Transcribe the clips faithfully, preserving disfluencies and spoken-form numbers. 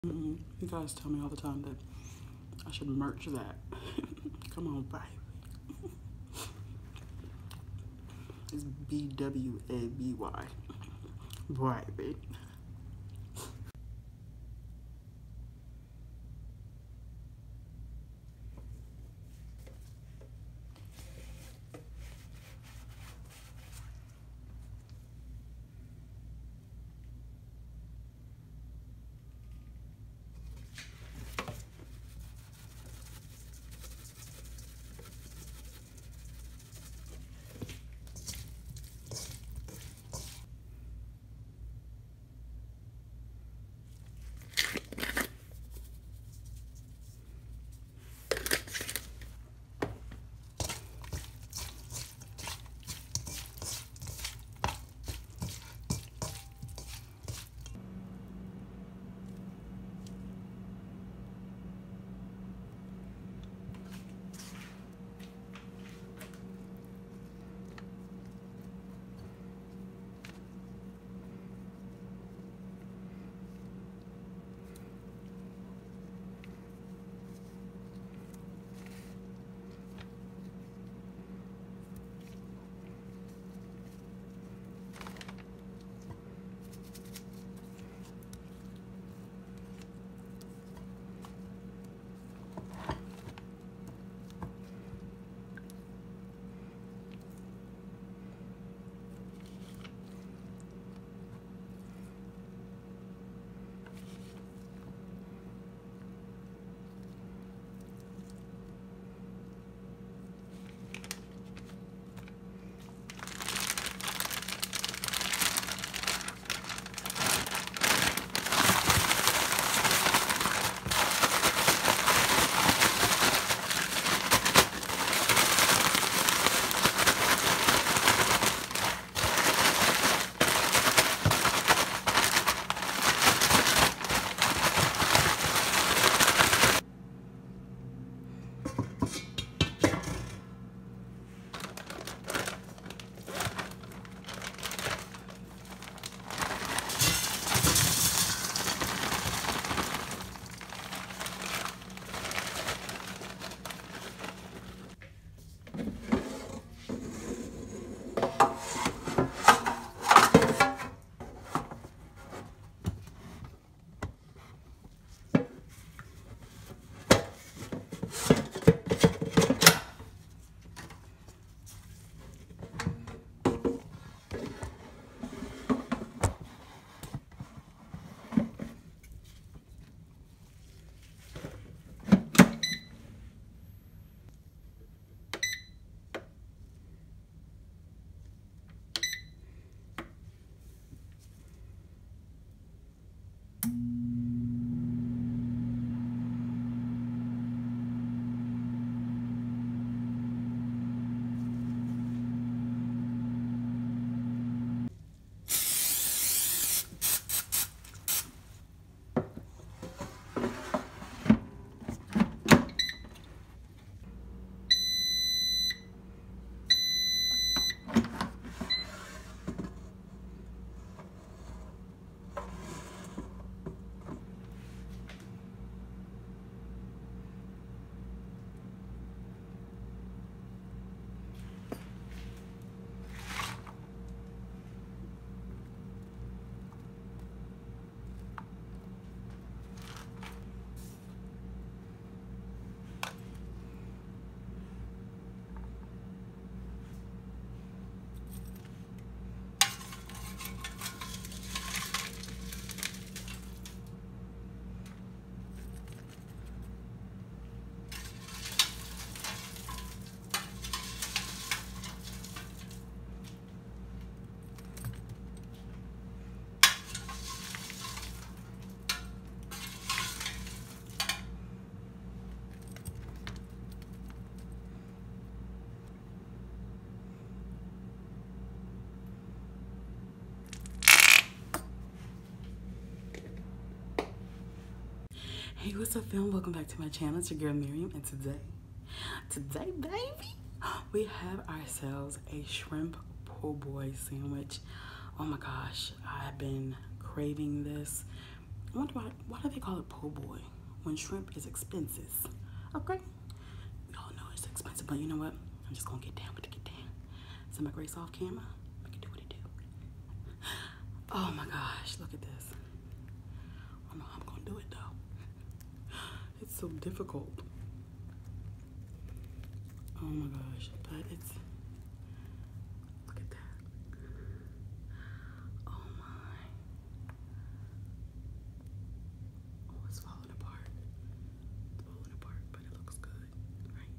Mm-mm. You guys tell me all the time that I should merch that. Come on, baby. It's B W A B Y. Baby. Hey, what's up, film? Welcome back to my channel. It's your girl Miriam, and today, today, baby, we have ourselves a shrimp po' boy sandwich. Oh my gosh, I've been craving this. I wonder why, why do they call it po' boy when shrimp is expensive? Okay. We all know it's expensive, but you know what? I'm just gonna get down with the get down. So my grace off camera, make it do what it do. Oh my gosh, look at this. I don't know how I'm gonna do it though. It's so difficult. Oh my gosh, but it's, look at that. Oh my. Oh, it's falling apart. It's falling apart, but it looks good, right?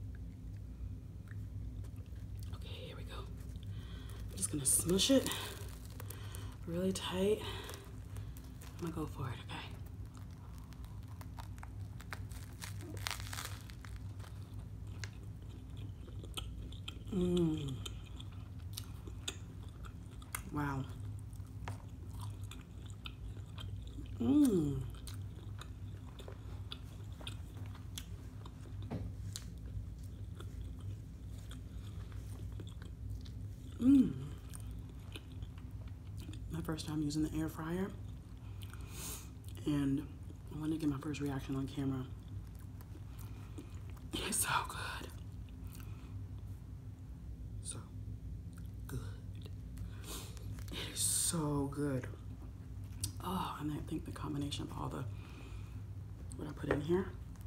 Okay, here we go. I'm just gonna smush it really tight. I'm gonna go for it, okay? Mmm. Wow. Mmm. Mmm. My first time using the air fryer, and I wanted to get my first reaction on camera. It's so good. So good. It is so good. Oh, and I think the combination of all the, what I put in here.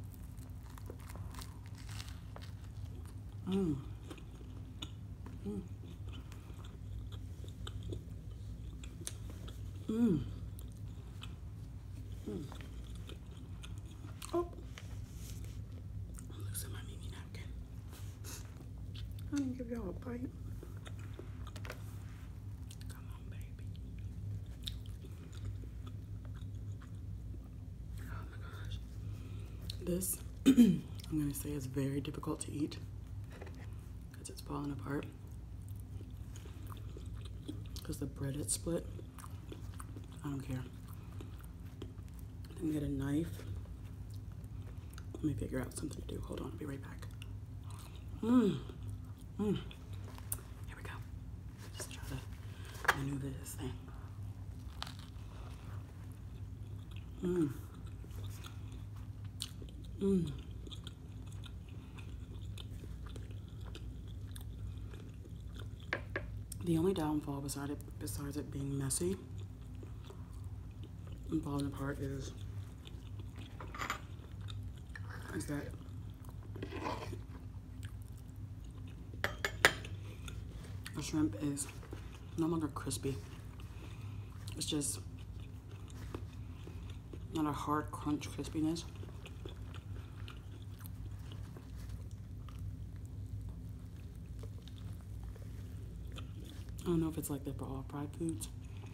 Mmm. Mmm. Mmm. Mmm. Oh. I'm losing my Mimi napkin. I didn't give y'all a bite. Come on, baby. Oh my gosh. This, I'm gonna say, is very difficult to eat because it's falling apart. Because the bread is split. I don't care. I can get a knife. Let me figure out something to do. Hold on, I'll be right back. Mmm. Mmm. Here we go. Just try to maneuver this thing. Mmm. Mmm. The only downfall besides it, besides it being messy and falling apart is, is that the shrimp is no longer crispy. It's just not a hard crunch crispiness. I don't know if it's like that for all fried foods.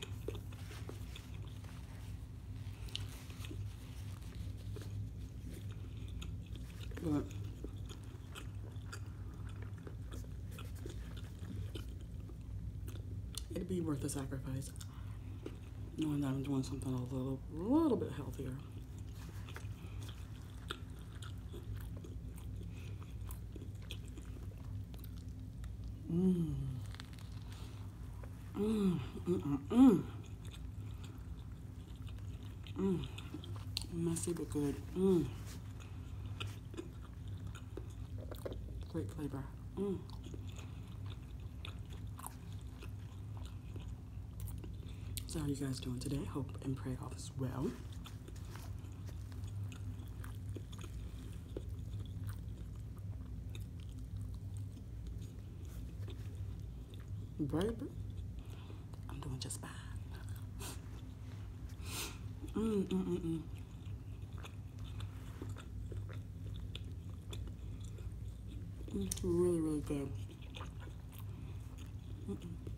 But it'd be worth the sacrifice, knowing that I'm doing something a little, little bit healthier. Mmm. Mmm. Mmm. Mmm. Mmm. Messy but good. Mmm. Great flavor. Mmm. So how are you guys doing today? Hope and pray all is well. Baby, I'm doing just fine. Mmm, mmm, mmm, mmm. It's really, really good. Mm-mm.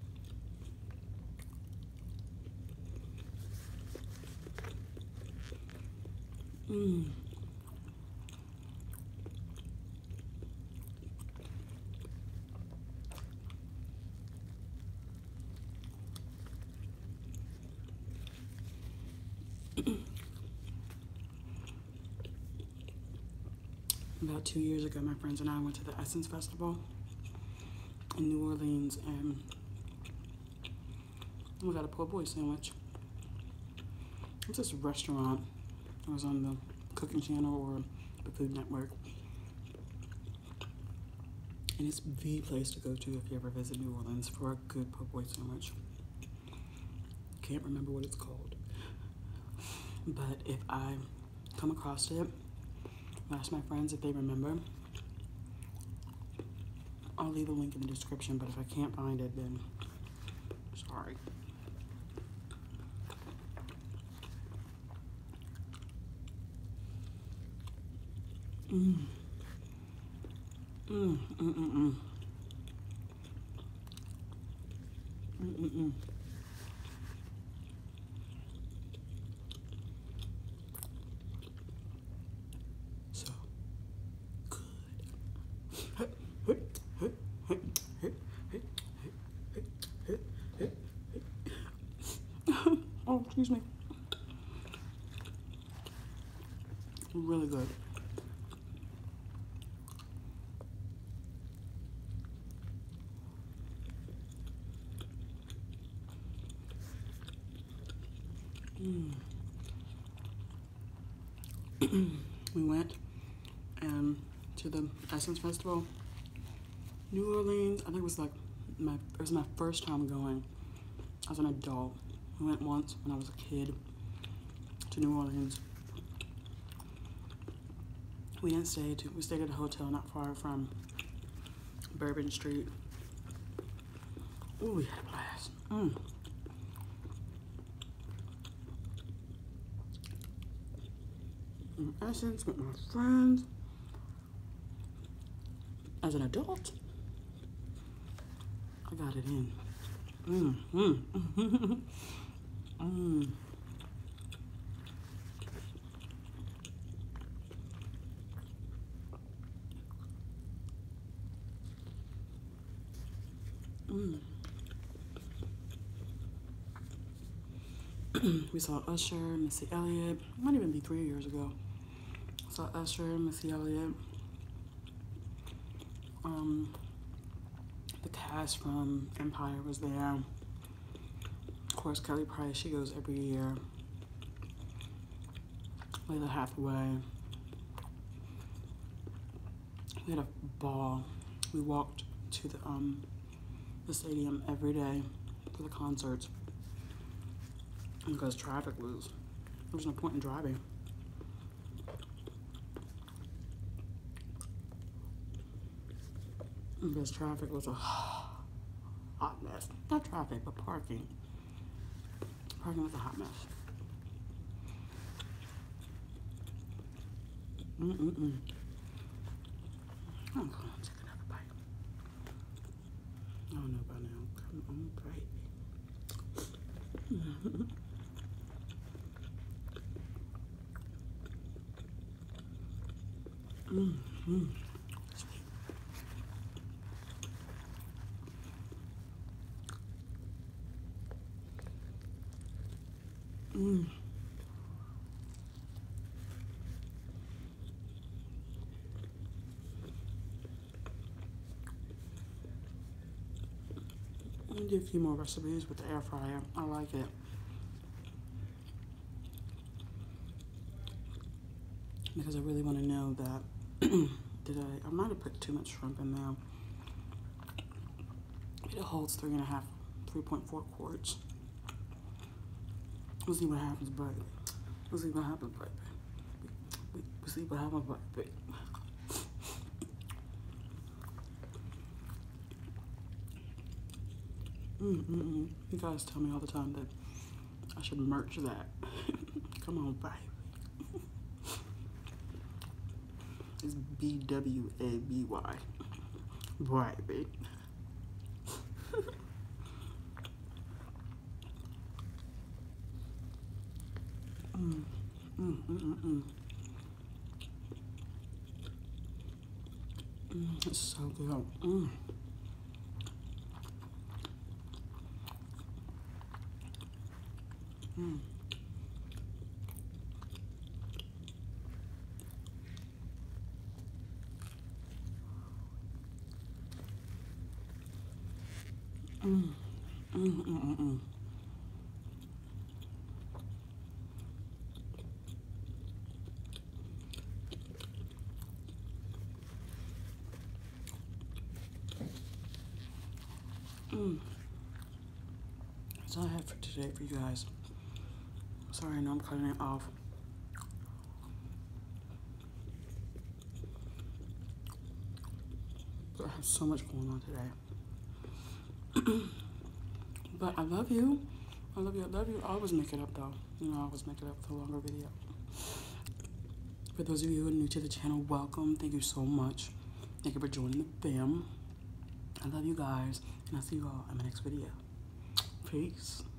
Mmm. About two years ago, my friends and I went to the Essence Festival in New Orleans, and we got a po' boy sandwich. It's this restaurant. It was on the Cooking Channel or the Food Network. And it's the place to go to if you ever visit New Orleans for a good po' boy sandwich. Can't remember what it's called. But if I come across it, I'll ask my friends if they remember. I'll leave a link in the description, but if I can't find it, then sorry. Mmm. Mmm, mm, mm, mm. Mm, mm, mm. So good. Oh, excuse me. Really good. Mm. We went um, to the Essence Festival, New Orleans. I think it was like my it was my first time going as an adult. We went once when I was a kid to New Orleans. We didn't stay. To, we stayed at a hotel not far from Bourbon Street. Ooh, we had a blast. Mm. In Essence with my friends. As an adult, I got it in. Mm, mm, mm, mm. Mm. We saw Usher, Missy Elliott. It might even be three years ago. Saw Usher, Missy Elliott. Um, the cast from Empire was there. Of course, Kelly Price, she goes every year. Layla Hathaway. We had a ball. We walked to the um the stadium every day for the concerts because traffic was there was no point in driving. Because traffic was a hot mess. Not traffic, but parking. Parking was a hot mess. Mm-mm-mm. I'm going to take another bite. I don't know about now. Come on, baby. Mm-hmm. Mm. I'm gonna do a few more recipes with the air fryer. I like it. Because I really want to know that did I I might have put too much shrimp in there. It holds three and a half, three point four quarts. We'll see what happens, baby. We'll see what happens, baby. We'll see what happens, baby. Mm, mm, mm. You guys tell me all the time that I should merch that. Come on, baby. It's B W A B Y. Baby. Mm, mm, mm, mm, mm. Mm, it's so good. Mm. Mm. Mm. Mm, mm, mm, mm. That's all I have for today for you guys. Sorry, I know I'm cutting it off. But I have so much going on today. But I love you. I love you. I love you. I always make it up though. You know, I always make it up with a longer video. For those of you who are new to the channel, welcome. Thank you so much. Thank you for joining the fam. I love you guys. And I'll see you all in my next video. Peace.